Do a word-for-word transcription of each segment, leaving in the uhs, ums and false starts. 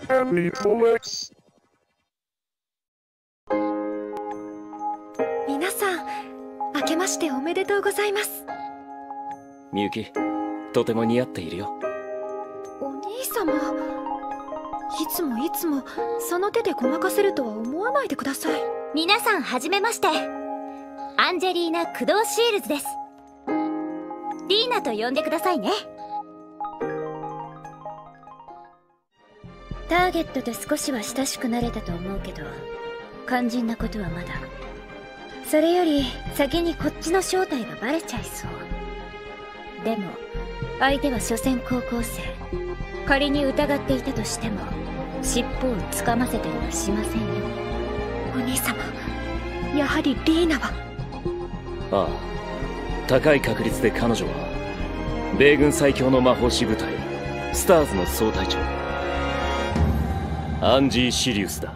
皆さん、明けましておめでとうございます。 みゆき、とても似合っているよ。 お兄様、いつもいつもその手でごまかせるとは思わないでください。 皆さんはじめまして、アンジェリーナ・クドーシールズです。リーナと呼んでくださいね。ターゲットと少しは親しくなれたと思うけど、肝心なことはまだ。それより先にこっちの正体がバレちゃいそう。でも相手は所詮高校生。仮に疑っていたとしても尻尾をつかませたりはしませんよ。 お兄様、やはりリーナは。 ああ、高い確率で彼女は米軍最強の魔法師部隊スターズの総隊長アンジー・シリウスだ。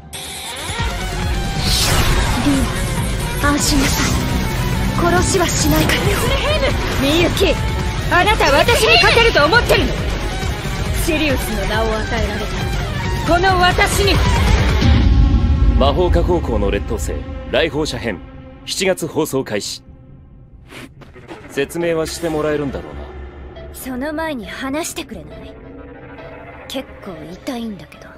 リーナ、安心なさい。殺しはしないから。 みゆき、あなた私に勝てると思ってるの？シリウスの名を与えられたこの私に。 魔法科高校の劣等生来訪者編しちがつ放送開始。説明はしてもらえるんだろうな。 その前に話してくれない？結構痛いんだけど。